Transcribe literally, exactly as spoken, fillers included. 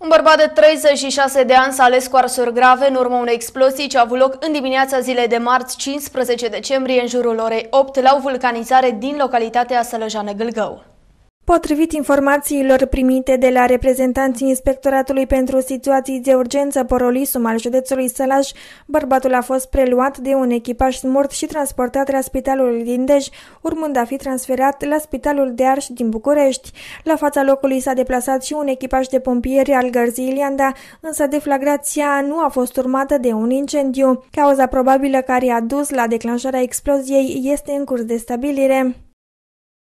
Un bărbat de treizeci și șase de ani s-a ales cu arsuri grave în urma unei explozii ce a avut loc în dimineața zilei de marți cincisprezece decembrie în jurul orei opt la o vulcanizare din localitatea Sălăjane-Gâlgău. Potrivit informațiilor primite de la reprezentanții Inspectoratului pentru Situații de Urgență Porolisum al județului Sălaj, bărbatul a fost preluat de un echipaj smurt și transportat la Spitalul din Dej, urmând a fi transferat la Spitalul de Arș din București. La fața locului s-a deplasat și un echipaj de pompieri al Gărzii Ilianda, însă deflagrația nu a fost urmată de un incendiu. Cauza probabilă care a dus la declanșarea exploziei este în curs de stabilire.